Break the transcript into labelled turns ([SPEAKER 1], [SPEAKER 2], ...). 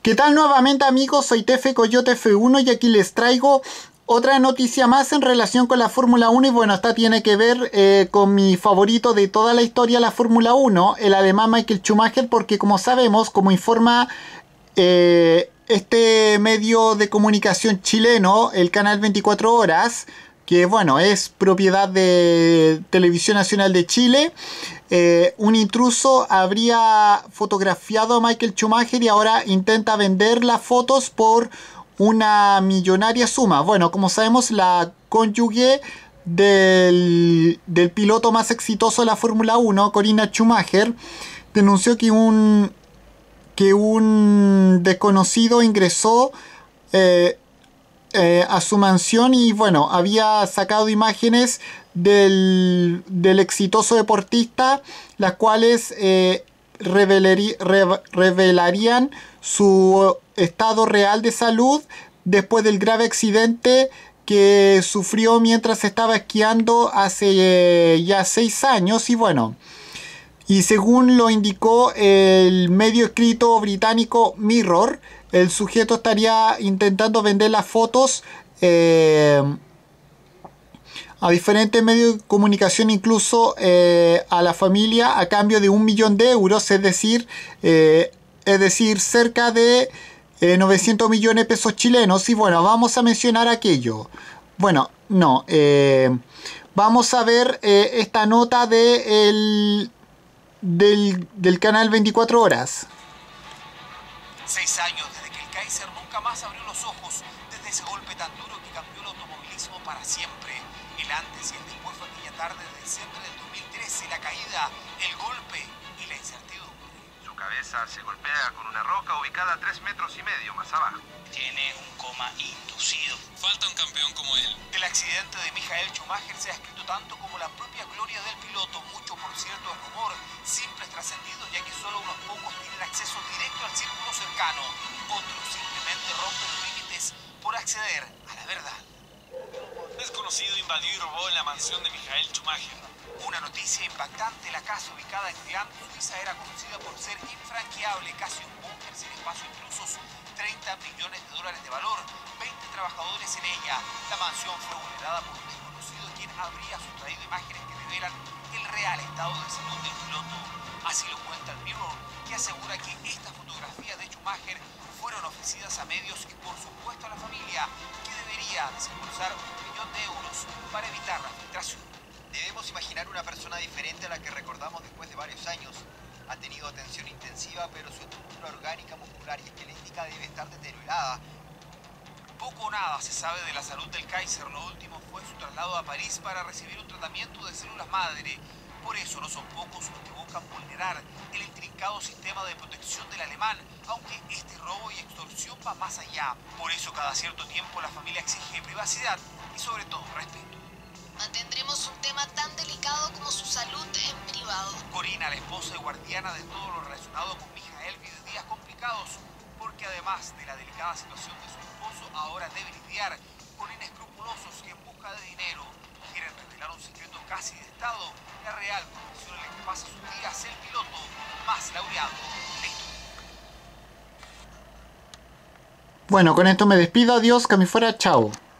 [SPEAKER 1] ¿Qué tal nuevamente amigos? Soy Tefe Coyote F1 y aquí les traigo otra noticia más en relación con la Fórmula 1 y bueno, esta tiene que ver con mi favorito de toda la historia de la Fórmula 1, el alemán Michael Schumacher, porque como sabemos, como informa este medio de comunicación chileno, el canal 24 Horas, que bueno, es propiedad de Televisión Nacional de Chile, un intruso habría fotografiado a Michael Schumacher y ahora intenta vender las fotos por una millonaria suma. Bueno, como sabemos, la cónyuge del piloto más exitoso de la Fórmula 1, Corinna Schumacher, denunció que un desconocido ingresó a su mansión y bueno, había sacado imágenes del exitoso deportista, las cuales revelarían su estado real de salud después del grave accidente que sufrió mientras estaba esquiando hace ya 6 años y bueno, y según lo indicó el medio escrito británico Mirror, el sujeto estaría intentando vender las fotos a diferentes medios de comunicación, incluso a la familia, a cambio de 1 millón de euros, es decir, cerca de 900 millones de pesos chilenos. Y bueno, vamos a mencionar aquello. Bueno, no. Vamos a ver esta nota del canal 24 Horas.
[SPEAKER 2] 6 años desde que el Kaiser nunca más abrió los ojos, desde ese golpe tan duro que cambió el automovilismo para siempre. El antes y el después fue aquella tarde de diciembre del 2013, la caída, el golpe y la incertidumbre.
[SPEAKER 3] Su cabeza se golpea con una roca ubicada a 3,5 metros más abajo.
[SPEAKER 2] Tiene un coma inducido.
[SPEAKER 4] Falta un campeón como él.
[SPEAKER 2] El accidente de Michael Schumacher se ha escrito tanto como la propia gloria del piloto, mucho por cierto es rumor, simples trascendidos ya que solo unos pocos tienen acceso directo al círculo cercano, otros simplemente rompen los límites por acceder a la verdad.
[SPEAKER 4] Desconocido invadió y robó en la mansión de Michael Schumacher.
[SPEAKER 2] Una noticia impactante, la casa ubicada en Triangle, Suiza, era conocida por ser infranqueable, casi un búnker sin espacio intrusos, 30 millones de dólares de valor, 20 trabajadores en ella. La mansión fue vulnerada por un desconocido quien habría sustraído imágenes que revelan el real estado de salud del piloto. Así lo cuenta el Mirror, que asegura que estas fotografías de Schumacher fueron ofrecidas a medios y por supuesto a la familia, que debería desembolsar 1 millón de euros para evitar la filtración.
[SPEAKER 5] Debemos imaginar una persona diferente a la que recordamos después de varios años. Ha tenido atención intensiva, pero su estructura orgánica, muscular y esquelética debe estar deteriorada.
[SPEAKER 2] Poco o nada se sabe de la salud del Kaiser. Lo último fue su traslado a París para recibir un tratamiento de células madre. Por eso no son pocos los que buscan vulnerar el intrincado sistema de protección del alemán, aunque este robo y extorsión va más allá. Por eso cada cierto tiempo la familia exige privacidad y sobre todo respeto.
[SPEAKER 6] Mantendremos un tema tan delicado como su salud en privado.
[SPEAKER 2] Corinna, la esposa y guardiana de todo lo relacionado con Michael, vive días complicados porque además de la delicada situación de su esposo, ahora debe lidiar con inescrupulosos que en busca de dinero quieren revelar un secreto casi de Estado, la real profesión en la que pasa sus días el piloto más laureado de la historia.
[SPEAKER 1] Bueno, con esto me despido. Adiós, que me fuera. Chao.